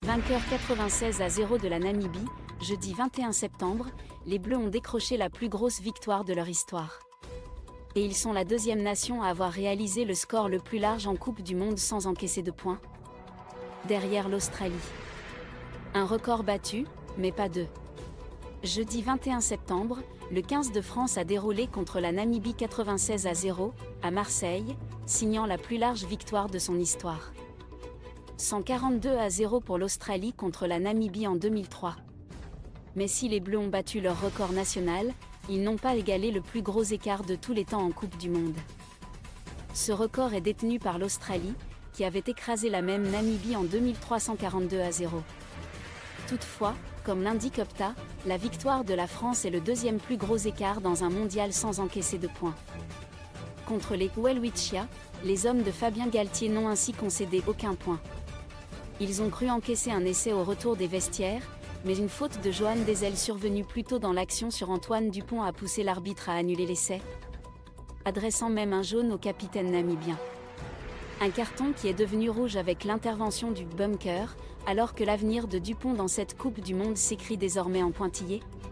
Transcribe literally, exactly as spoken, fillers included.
Vainqueurs quatre-vingt-seize à zéro de la Namibie, jeudi vingt et un septembre, les Bleus ont décroché la plus grosse victoire de leur histoire. Et ils sont la deuxième nation à avoir réalisé le score le plus large en Coupe du Monde sans encaisser de points, derrière l'Australie. Un record battu, mais pas deux. Jeudi vingt et un septembre, le quinze de France a déroulé contre la Namibie quatre-vingt-seize à zéro, à Marseille, signant la plus large victoire de son histoire. cent quarante-deux à zéro pour l'Australie contre la Namibie en deux mille trois. Mais si les Bleus ont battu leur record national, ils n'ont pas égalé le plus gros écart de tous les temps en Coupe du Monde. Ce record est détenu par l'Australie, qui avait écrasé la même Namibie en deux mille trois cent quarante-deux à zéro. Toutefois, comme l'indique Opta, la victoire de la France est le deuxième plus gros écart dans un mondial sans encaisser de points. Contre les Welwitschia, les hommes de Fabien Galtier n'ont ainsi concédé aucun point. Ils ont cru encaisser un essai au retour des vestiaires, mais une faute de Johan Desel survenue plus tôt dans l'action sur Antoine Dupont a poussé l'arbitre à annuler l'essai, adressant même un jaune au capitaine namibien. Un carton qui est devenu rouge avec l'intervention du bunker, alors que l'avenir de Dupont dans cette Coupe du Monde s'écrit désormais en pointillé.